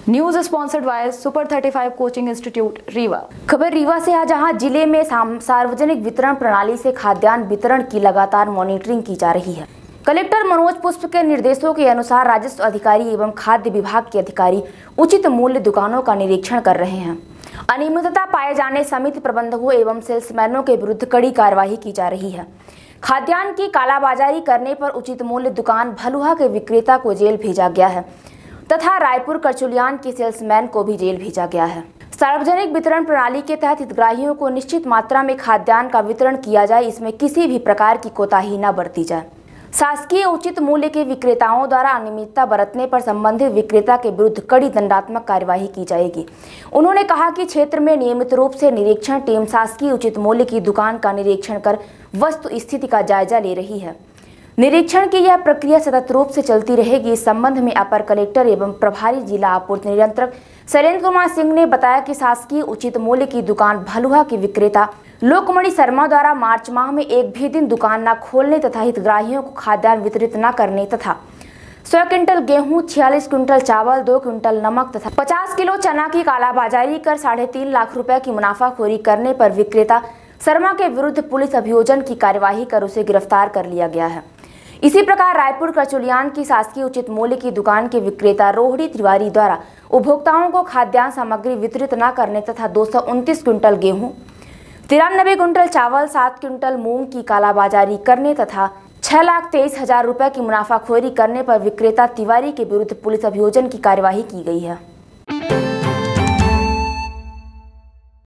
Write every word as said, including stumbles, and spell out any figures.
News sponsored by super thirty five coaching institute Rewa. खबर रीवा से है, जहां जिले में सार्वजनिक वितरण प्रणाली से खाद्यान्न वितरण की लगातार मॉनिटरिंग की जा रही है। कलेक्टर मनोज पुष्प के निर्देशों के अनुसार राजस्व अधिकारी एवं खाद्य विभाग के अधिकारी उचित मूल्य दुकानों का निरीक्षण कर रहे हैं। अनियमितता पाए जाने समिति प्रबंधकों एवं सेल्समैनों के विरुद्ध कड़ी कार्रवाई की जा रही है। खाद्यान्न की कालाबाजारी करने पर उचित मूल्य दुकान भलुहा के विक्रेता को जेल भेजा गया है तथा रायपुर करचुलियान के सेल्समैन को भी जेल भेजा गया है। सार्वजनिक वितरण प्रणाली के तहत हितग्राहियों को निश्चित मात्रा में खाद्यान्न का वितरण किया जाए, इसमें किसी भी प्रकार की कोताही न बरती जाए। शासकीय उचित मूल्य के विक्रेताओं द्वारा अनियमितता बरतने पर संबंधित विक्रेता के विरुद्ध कड़ी दंडात्मक कार्यवाही की जाएगी। उन्होंने कहा कि क्षेत्र में नियमित रूप से निरीक्षण टीम शासकीय उचित मूल्य की दुकान का निरीक्षण कर वस्तु स्थिति का जायजा ले रही है। निरीक्षण की यह प्रक्रिया सतत रूप से चलती रहेगी। इस संबंध में अपर कलेक्टर एवं प्रभारी जिला आपूर्ति नियंत्रक शैलेंद्र कुमार सिंह ने बताया कि शासकीय उचित मूल्य की दुकान भलुहा के विक्रेता लोकमणि शर्मा द्वारा मार्च माह में एक भी दिन दुकान न खोलने तथा हितग्राहियों को खाद्यान्न वितरित न करने तथा सौ क्विंटल गेहूं, छियालीस क्विंटल चावल, दो क्विंटल नमक तथा पचास किलो चना की कालाबाजारी कर साढ़े तीन लाख रुपए की मुनाफाखोरी करने पर विक्रेता शर्मा के विरुद्ध पुलिस अभियोजन की कार्यवाही कर उसे गिरफ्तार कर लिया गया है। इसी प्रकार रायपुर करचुलियान की शासकीय उचित मूल्य की दुकान के विक्रेता रोहिणी तिवारी द्वारा उपभोक्ताओं को खाद्यान्न सामग्री वितरित न करने तथा दो सौ उनतीस क्विंटल गेहूं, तिरानबे क्विंटल चावल, सात क्विंटल मूंग की कालाबाजारी करने तथा छह लाख तेईस हजार रुपए की मुनाफाखोरी करने पर विक्रेता तिवारी के विरुद्ध पुलिस अभियोजन की कार्यवाही की गई है।